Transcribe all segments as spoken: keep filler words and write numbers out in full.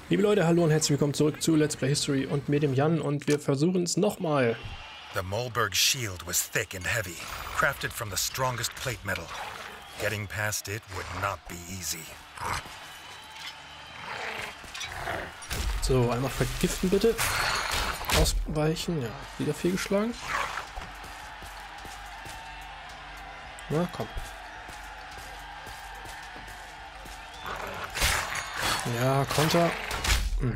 Liebe Leute, hallo und herzlich willkommen zurück zu Let's Play History und mit dem Jan und wir versuchen es nochmal. The Mollberg shield was thick and heavy, crafted from the strongest plate metal. Getting past it would not be easy. So, einmal vergiften bitte. Ausweichen, ja, wieder fehlgeschlagen. Na, komm. Ja, Konter. Hm.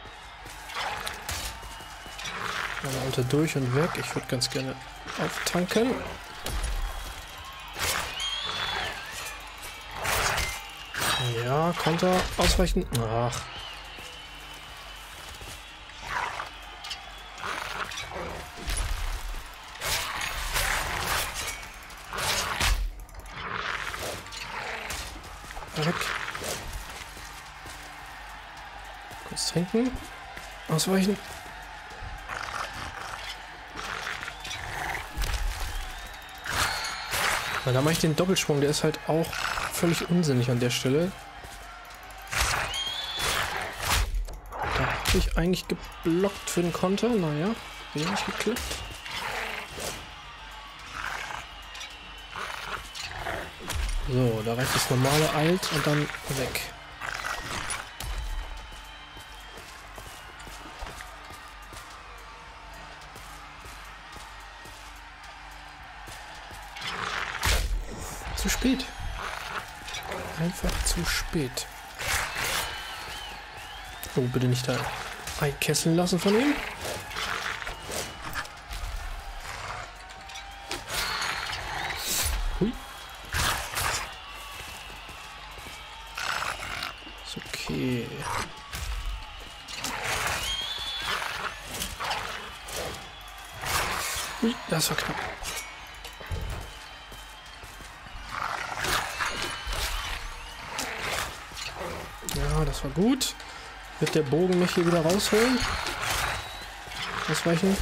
Einmal unter durch und weg. Ich würde ganz gerne auftanken. Ja, Konter. Ausweichen. Ach. Weg. Kurz trinken. Ausweichen. Na, da mache ich den Doppelsprung. Der ist halt auch völlig unsinnig an der Stelle. Da habe ich eigentlich geblockt für den Konter. Naja, wenig geklappt. So, da reicht das normale Alt und dann weg. Zu spät. Einfach zu spät. Oh, bitte nicht da einkesseln lassen von ihm. Hui. Ist okay. Hui, das war knapp. Ja, das war gut. Wird der Bogen mich hier wieder rausholen? Ausweichen.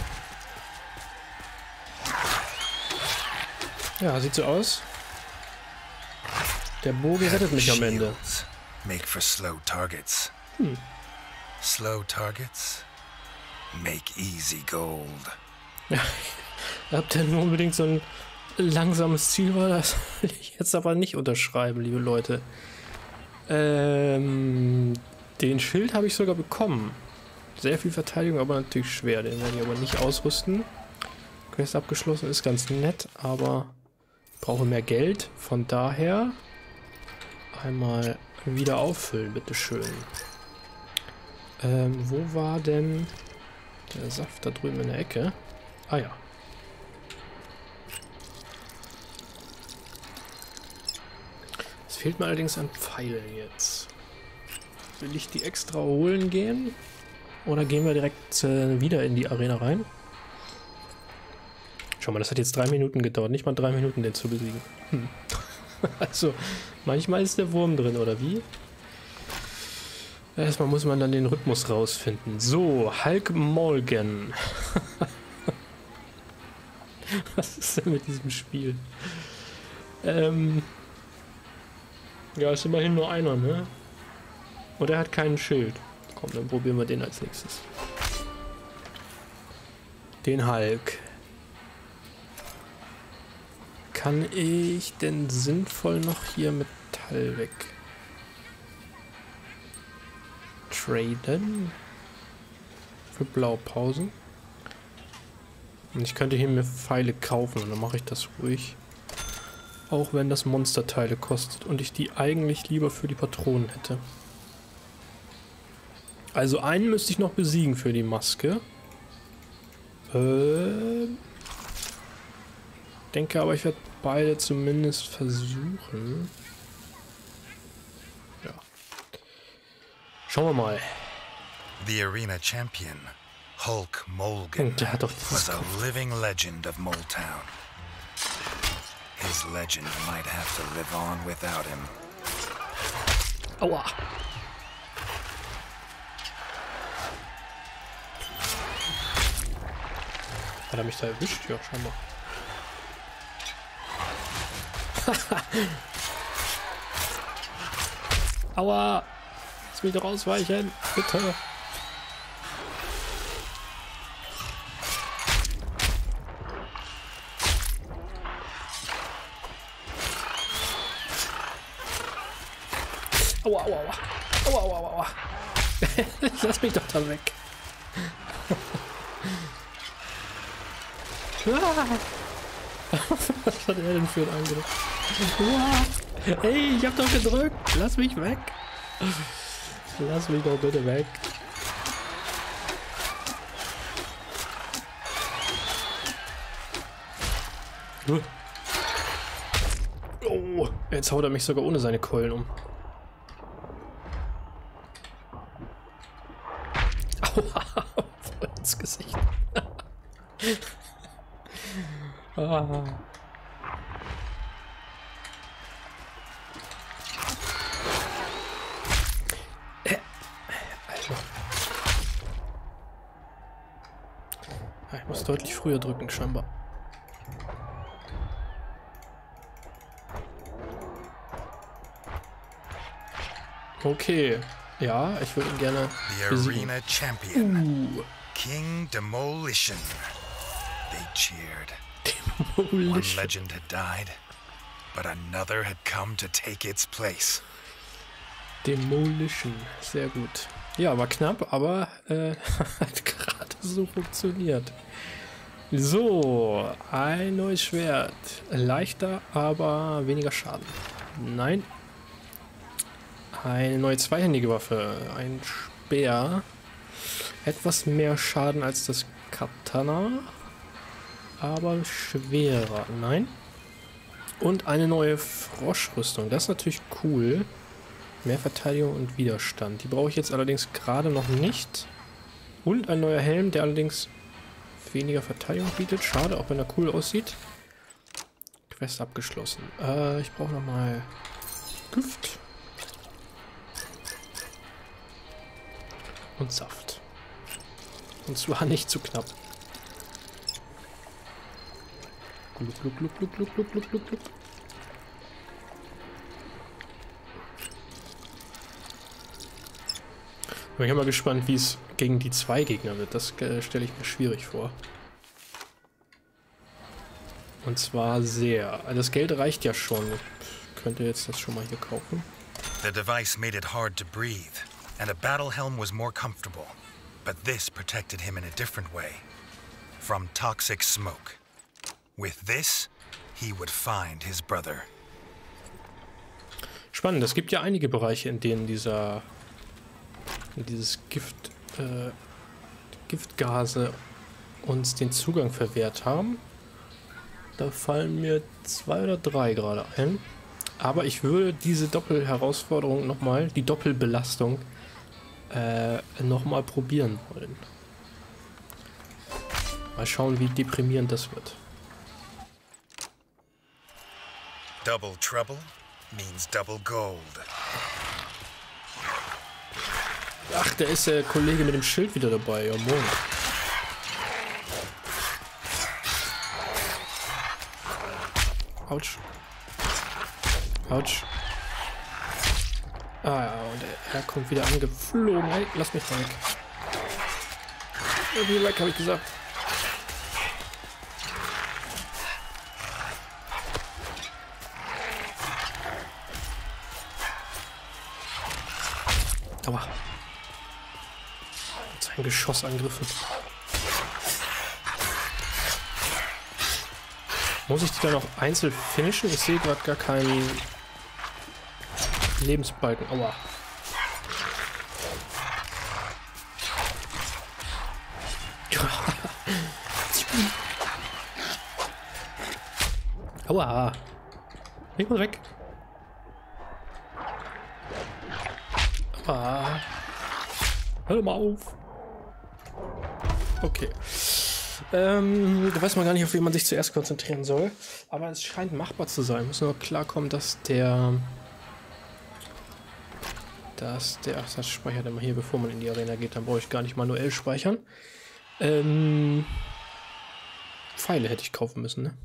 Ja, sieht so aus. Der Bogen rettet mich am Ende. Make for slow targets. Hm. Slow targets make easy gold. Ja, habt ihr nur unbedingt so ein langsames Ziel war, das will ich jetzt aber nicht unterschreiben, liebe Leute. Ähm, den Schild habe ich sogar bekommen. Sehr viel Verteidigung, aber natürlich schwer. Den werde ich aber nicht ausrüsten. Quest abgeschlossen, ist ganz nett, aber ich brauche mehr Geld. Von daher einmal wieder auffüllen, bitteschön. Ähm, wo war denn der Saft? Da drüben in der Ecke. Ah ja. Es fehlt mir allerdings an Pfeilen jetzt. Will ich die extra holen gehen? Oder gehen wir direkt äh, wieder in die Arena rein? Schau mal, das hat jetzt drei Minuten gedauert. Nicht mal drei Minuten, den zu besiegen. Hm. Also, manchmal ist der Wurm drin, oder wie? Erstmal muss man dann den Rhythmus rausfinden. So, Hulk Morgan. Was ist denn mit diesem Spiel? Ähm... Ja, ist immerhin nur einer, ne? Und er hat keinen Schild. Komm, dann probieren wir den als nächstes. Den Hulk. Kann ich denn sinnvoll noch hier Metall weg? Traden? Für Blaupausen? Und ich könnte hier mir Pfeile kaufen und dann mache ich das ruhig. Auch wenn das Monsterteile kostet und ich die eigentlich lieber für die Patronen hätte. Also einen müsste ich noch besiegen für die Maske. Äh, denke aber, ich werde beide zumindest versuchen. Ja. Schauen wir mal. The arena champion, Hulk Morgan, Und der hat doch was a living legend of Molltown. His legend might have to live on without him. Aua. Hat er mich da erwischt? Ja, scheinbar. Aua! Lass mich doch ausweichen. Bitte. Aua, aua, aua. Aua, aua, aua, aua. Lass mich doch da weg. Was hat er denn für einen Angriff? Hey, ich hab doch gedrückt. Lass mich weg. Lass mich doch bitte weg. Oh, jetzt haut er mich sogar ohne seine Keulen um. Aua, voll ins Gesicht. Ah. Äh. Also. Ich muss deutlich früher drücken, scheinbar. Okay. Ja, ich würde ihn gerne The besiegen. arena champion, Uh. King Demolition. They cheered. One Demolition. legend had died, but another had come to take its place. Demolition. Sehr gut. Ja, war knapp, aber äh, hat gerade so funktioniert. So, ein neues Schwert. Leichter, aber weniger Schaden. Nein. Eine neue zweihändige Waffe. Ein Speer. Etwas mehr Schaden als das Katana. Aber schwerer. Nein. Und eine neue Froschrüstung. Das ist natürlich cool. Mehr Verteidigung und Widerstand. Die brauche ich jetzt allerdings gerade noch nicht. Und ein neuer Helm, der allerdings weniger Verteidigung bietet. Schade, auch wenn er cool aussieht. Quest abgeschlossen. Äh, ich brauche nochmal Gift. Und Saft. Und zwar nicht zu knapp. Gluck, gluck, gluck, gluck, gluck, gluck, gluck, gluck, gluck. Ich bin mal gespannt, wie es gegen die zwei Gegner wird. Das äh, stelle ich mir schwierig vor. Und zwar sehr. Das Geld reicht ja schon. Ich könnte jetzt das schon mal hier kaufen. The device made it hard to breathe, and a battle helm was more comfortable. But this protected him in a different way. From toxic smoke. With this, he would find his brother. Spannend. Es gibt ja einige Bereiche, in denen dieser dieses Gift, äh, Giftgase uns den Zugang verwehrt haben. Da fallen mir zwei oder drei gerade ein. Aber ich würde diese Doppelherausforderung nochmal, die Doppelbelastung, äh, nochmal probieren wollen. Mal schauen, wie deprimierend das wird. Double trouble means double gold. Ach, da ist der Kollege mit dem Schild wieder dabei. Ja, moin. Autsch. Autsch. Ah ja, und er, er kommt wieder angeflogen. Hey, lass mich mal weg. Irgendwie weg, habe ich gesagt. Aua. Sein Geschoss angegriffen. Muss ich die dann auch einzeln finishen? Ich sehe gerade gar keinen Lebensbalken. Aua. Aua. Ich muss weg. Aua. Hör mal auf. Okay. Ähm, da weiß man gar nicht, auf wen man sich zuerst konzentrieren soll. Aber es scheint machbar zu sein. Muss nur klarkommen, dass der... Dass der... Ach, das speichert immer hier, bevor man in die Arena geht. Dann brauche ich gar nicht manuell speichern. Ähm... Pfeile hätte ich kaufen müssen, ne?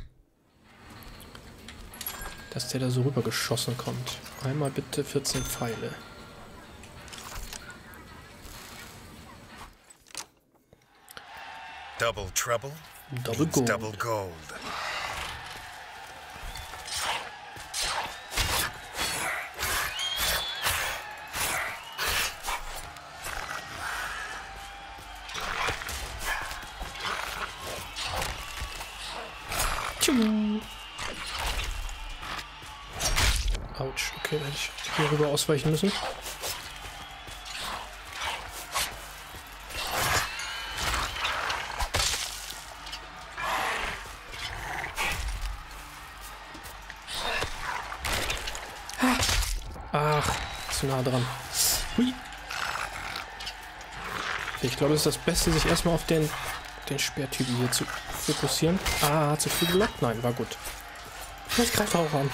Dass der da so rüber geschossen kommt. Einmal bitte vierzehn Pfeile. Double trouble Double means gold. double gold. Autsch, okay, da hätte ich hier rüber ausweichen müssen. Ach, zu nah dran. Hui. Ich glaube, es ist das Beste, sich erstmal auf den, den Speertypen hier zu fokussieren. Ah, hat zu früh gelockt? Nein, war gut. Ich greife auch an.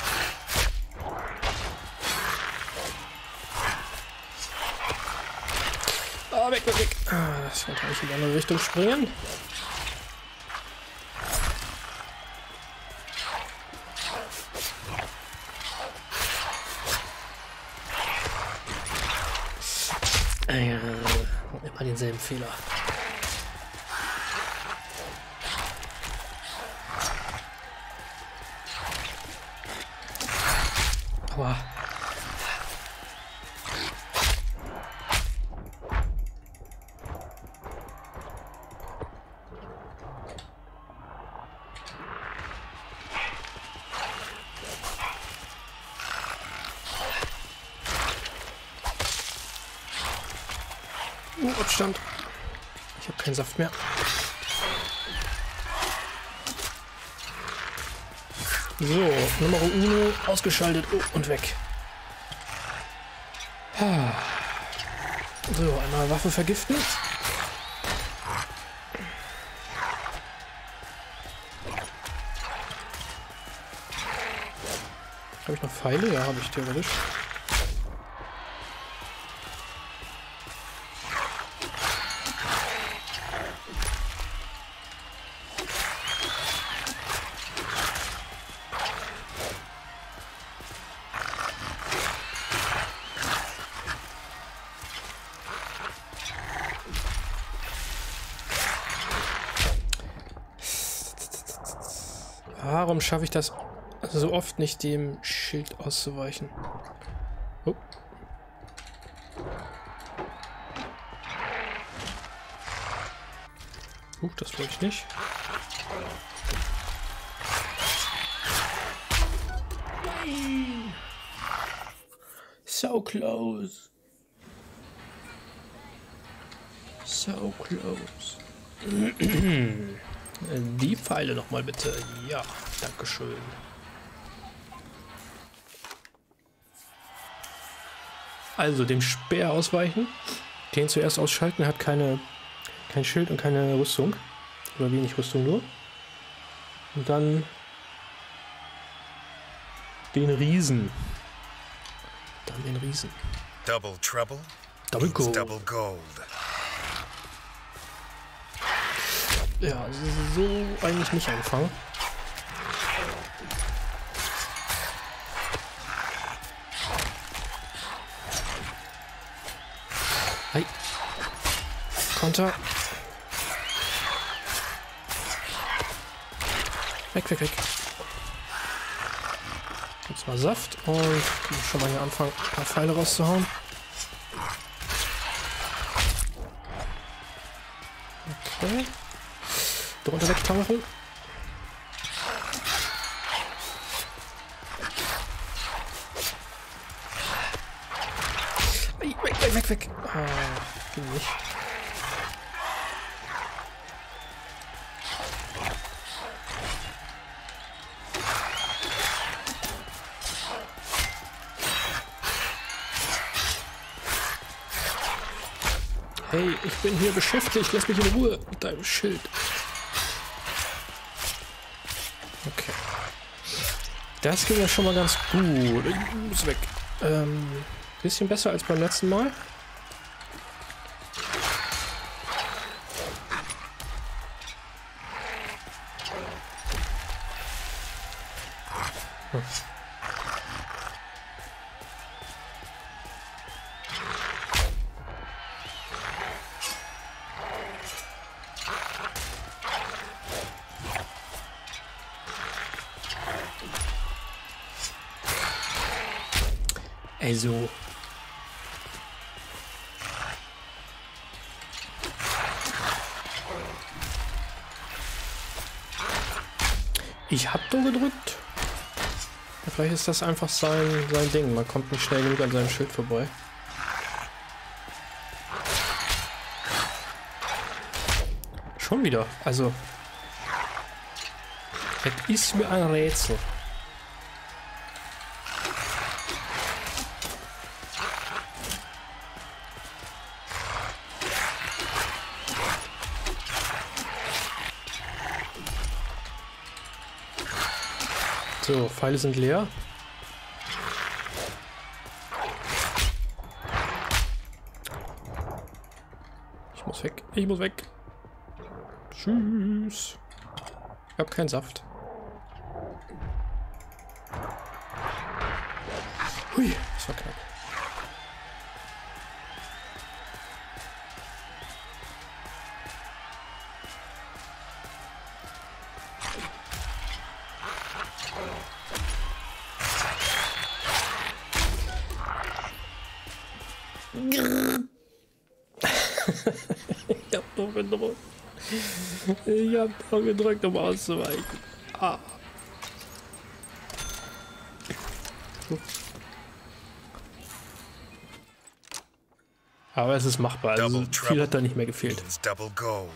Ah, weg, weg, weg. Ah, das wollte eigentlich in die andere Richtung springen. Äh, immer denselben Fehler. Aua. Uh, Abstand. Ich habe keinen Saft mehr. So, Nummer uno ausgeschaltet. Oh, und weg. So, einmal Waffe vergiften. Habe ich noch Pfeile? Ja, habe ich theoretisch. Warum schaffe ich das so oft nicht, dem Schild auszuweichen? Oh. Uh, das wollte ich nicht. So close. So close. Die Pfeile nochmal bitte. Ja, dankeschön. Also dem Speer ausweichen. Den zuerst ausschalten. Er hat keine, kein Schild und keine Rüstung. Oder wenig Rüstung nur. Und dann den Riesen. Dann den Riesen. Double trouble Double means gold. double gold. Ja, so eigentlich nicht anfangen. Hi. Konter. Weg, weg, weg. Jetzt mal Saft und schon mal hier anfangen, ein paar Pfeile rauszuhauen. Okay. Drunter wegtauchen. Weg, weg, weg, weg. Ah, ging nicht. Hey, ich bin hier beschäftigt. Lass mich in Ruhe mit deinem Schild. Okay. Das ging ja schon mal ganz gut. Ich muss weg. Ähm, bisschen besser als beim letzten Mal. Hm. Also. Ich hab doch gedrückt. Ja, vielleicht ist das einfach sein, sein Ding. Man kommt nicht schnell genug an seinem Schild vorbei. Schon wieder. Also. Es ist mir ein Rätsel. So, Pfeile sind leer. Ich muss weg. Ich muss weg. Tschüss. Ich habe keinen Saft. Hui, das war knapp. Ich hab doch gedrückt. Ich hab doch gedrückt, um auszuweichen. Ah. Aber es ist machbar. Also viel hat da nicht mehr gefehlt. Double gold.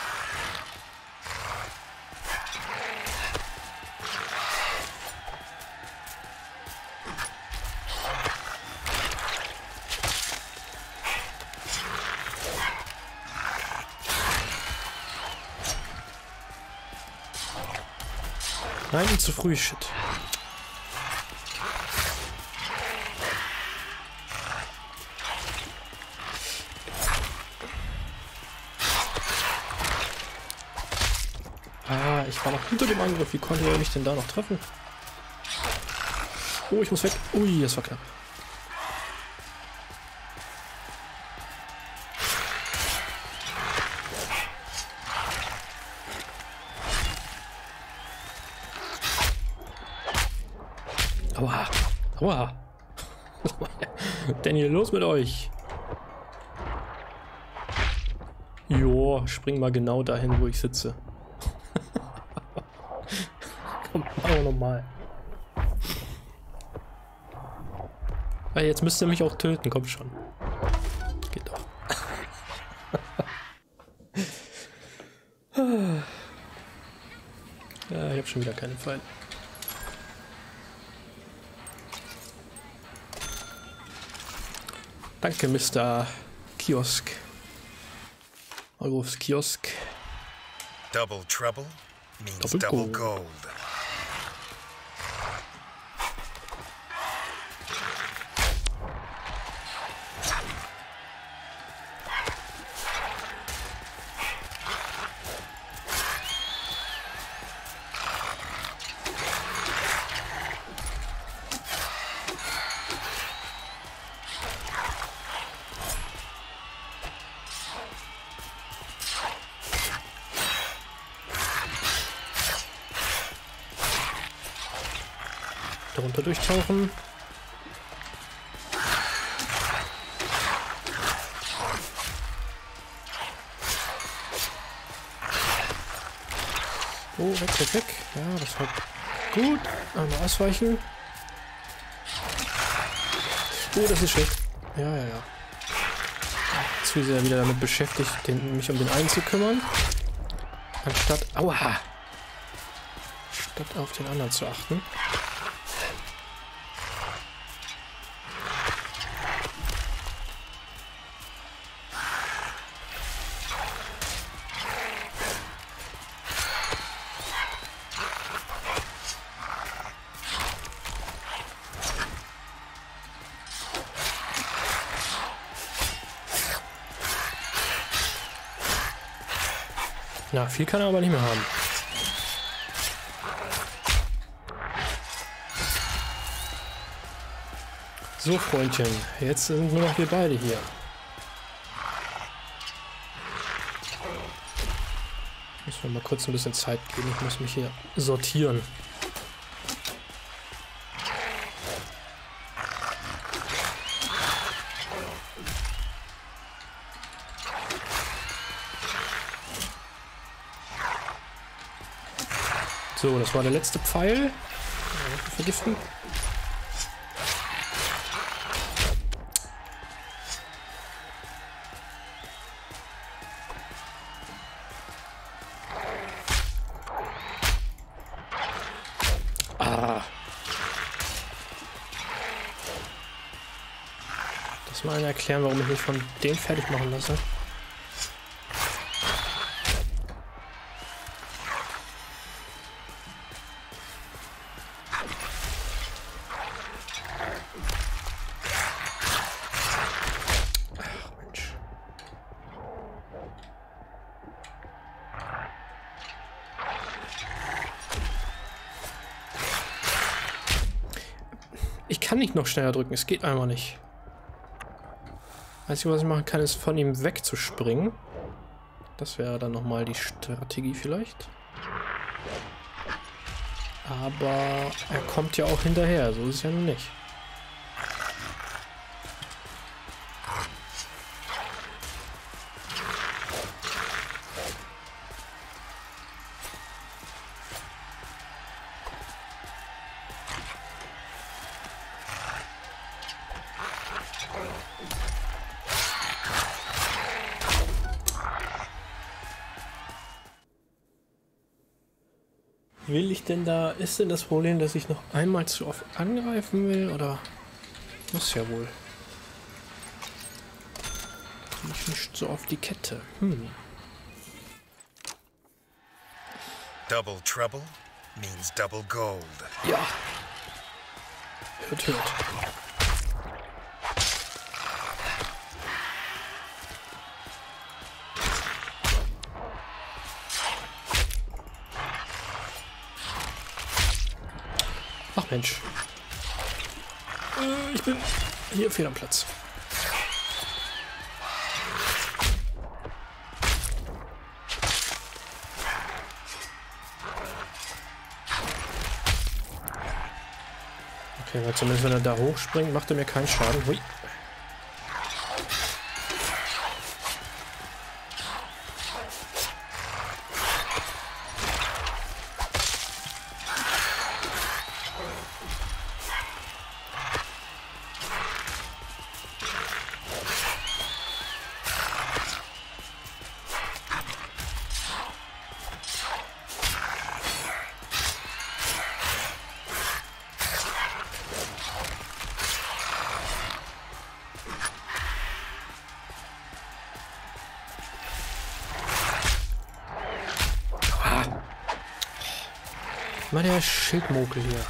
Nein, zu früh, shit. Ah, ich war noch hinter dem Angriff. Wie konnte er mich denn da noch treffen? Oh, ich muss weg. Ui, das war knapp. Aua. Aua. Denn hier los mit euch. Jo, spring mal genau dahin, wo ich sitze. Komm, machen wir nochmal. Ah, jetzt müsst ihr mich auch töten, kommt schon. Geht doch. Ja, ich habe schon wieder keine Pfeile. Danke, Mister Kiosk. Eurofs Kiosk. Double trouble means Double, double gold. gold. Darunter durchtauchen. Oh, weg, weg, weg. Ja, das war gut. Einmal ausweichen. Oh, das ist schlecht. Ja, ja, ja. Zu sehr wieder damit beschäftigt, den, mich um den einen zu kümmern. Anstatt... Aua! Statt auf den anderen zu achten. Na, viel kann er aber nicht mehr haben. So, Freundchen, jetzt sind nur noch wir beide hier. Müssen wir mal kurz ein bisschen Zeit geben. Ich muss mich hier sortieren. So, das war der letzte Pfeil. Vergiften. Ah. Das mal einer erklären, warum ich mich von dem fertig machen lasse. Ich kann nicht noch schneller drücken, es geht einfach nicht. Einzige, was ich machen kann, ist von ihm wegzuspringen. Das wäre dann nochmal die Strategie vielleicht. Aber er kommt ja auch hinterher, so ist es ja nun nicht. Will ich denn da, ist denn das Problem, dass ich noch einmal zu oft angreifen will, oder? Muss ja wohl. Ich nicht so auf die Kette. Hm. Double trouble means double gold. Ja. Hört, hört. Ach Mensch. Äh, ich bin hier fehl am Platz. Okay, weil zumindest wenn er da hochspringt, macht er mir keinen Schaden. Hui. Mal der Schildmokel hier.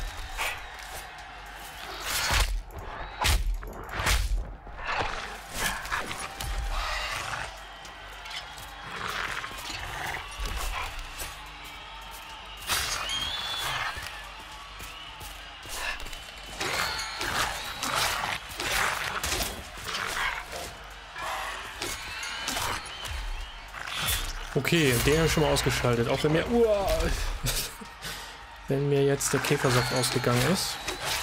Okay, den habe ich schon mal ausgeschaltet. Auch wenn mir... Uah, wenn mir jetzt der Käfersaft ausgegangen ist.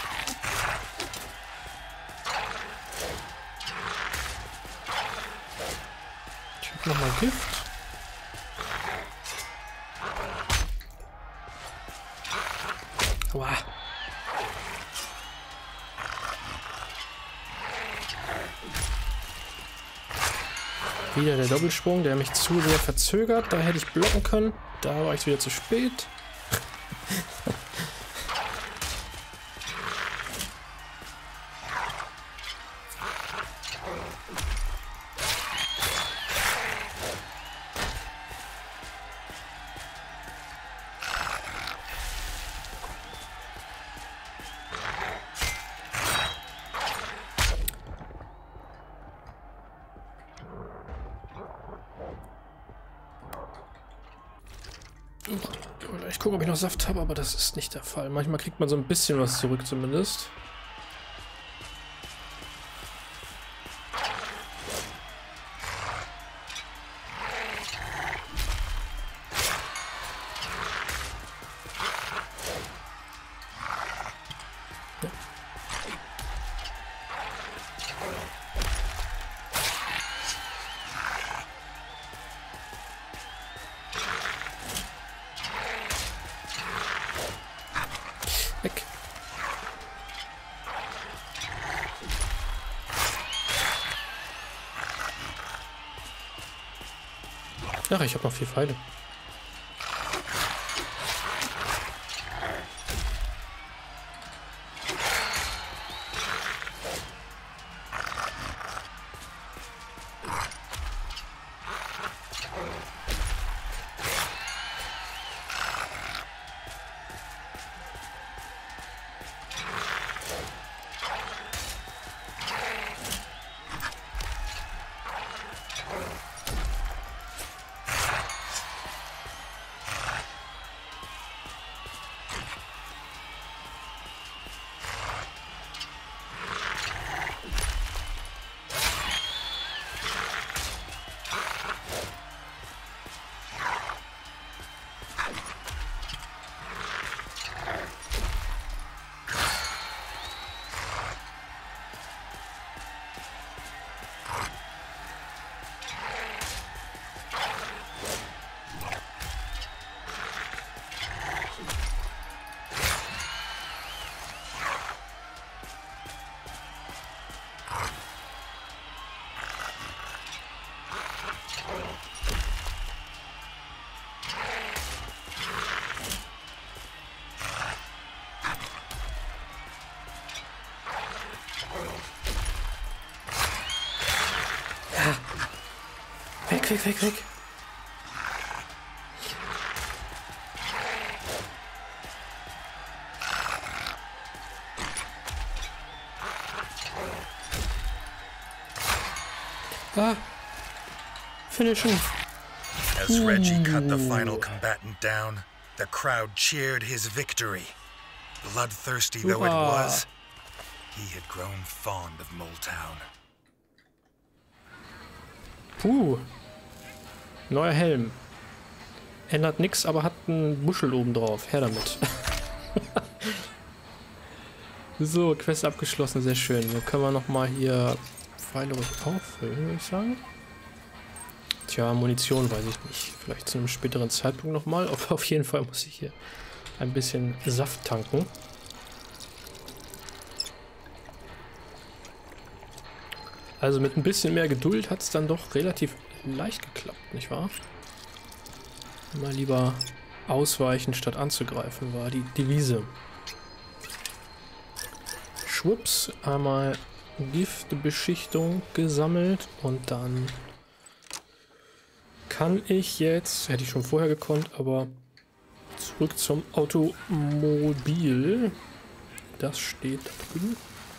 Ich habe nochmal Gift. Aua. Wieder der Doppelsprung, der mich zu sehr verzögert. Da hätte ich blocken können. Da war ich wieder zu spät. Ich gucke, ob ich noch Saft habe, aber das ist nicht der Fall. Manchmal kriegt man so ein bisschen was zurück zumindest. Ach, ich habe noch vier Pfeile. Weg, weg, weg, weg. Ah. Finish him. As Reggie cut the final combatant down, the crowd cheered his victory. Bloodthirsty though it was, he had grown fond of Moletown. Puh. Neuer Helm. Ändert nix, aber hat einen Buschel oben drauf. Her damit. So, Quest abgeschlossen, sehr schön. Dann können wir nochmal hier Pfeile auffüllen, würde ich sagen. Tja, Munition weiß ich nicht. Vielleicht zu einem späteren Zeitpunkt nochmal. Auf, auf jeden Fall muss ich hier ein bisschen Saft tanken. Also mit ein bisschen mehr Geduld hat es dann doch relativ leicht geklappt, nicht wahr? Mal lieber ausweichen, statt anzugreifen, war die Devise. Schwupps, einmal Giftbeschichtung gesammelt und dann kann ich jetzt, hätte ich schon vorher gekonnt, aber zurück zum Automobil. Das steht da drüben.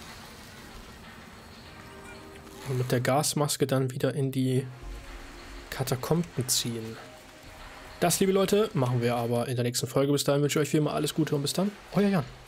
Und mit der Gasmaske dann wieder in die Katakomben ziehen. Das, liebe Leute, machen wir aber in der nächsten Folge. Bis dahin wünsche ich euch wie immer alles Gute und bis dann. Euer Jan.